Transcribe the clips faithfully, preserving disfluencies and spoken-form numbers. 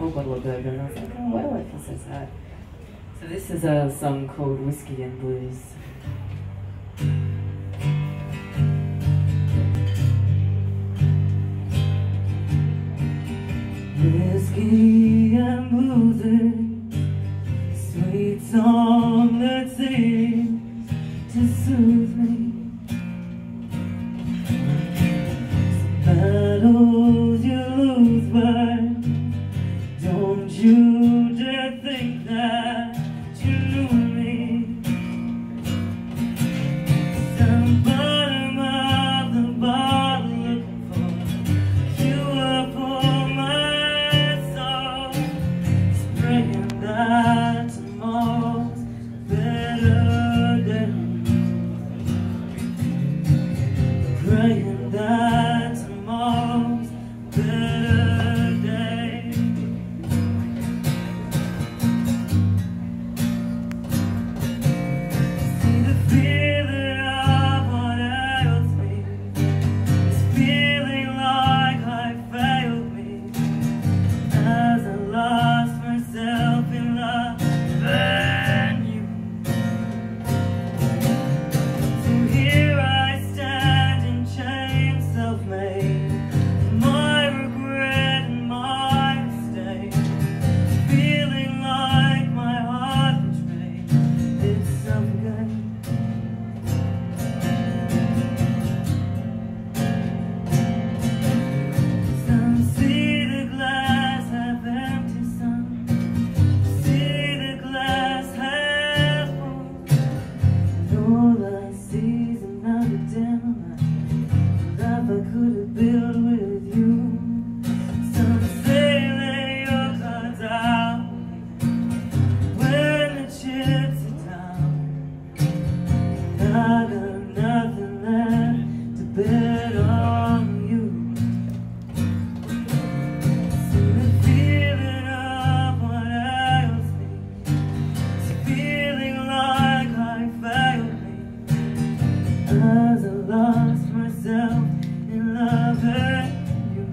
Coke bottle of bourbon, and I was like, oh, why do I feel so sad? So this is a song called Whiskey and Blues. Whiskey and blues, sweet song that sings to soothe me. Some battles you lose, but don't you dare think that you knew me. Some bottom of the bottle looking for cure for my soul, spraying that tomorrow's better day, praying that tomorrow's better day. See the feeling of what ails me, it's feeling like I failed me as I lost myself in love and you. So here I stand in chains, self-made, my regret and my mistake, feeling like my heart betrayed itself again. Some see the glass half empty, some see the glass half full, and all I see is another dim life I could have built with you. Some say lay your cards out when the chips are down, and I got nothing left to bet on you. See the feeling of what ails me, it's feeling like I failed me as I lost myself in love and you.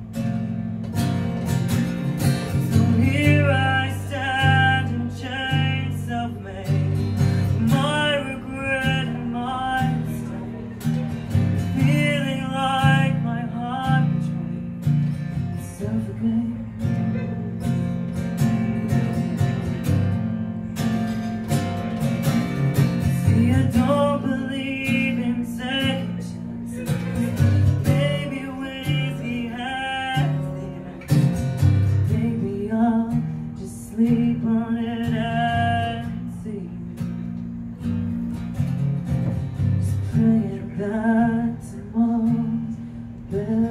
So here I stand in chains, self-made, my regret and my mistake, feeling like my heart betrayed itself again. See, I don't believe in second chances. Maybe whiskey has the answer. Maybe I'll just sleep on it and see. Just praying that tomorrow's better.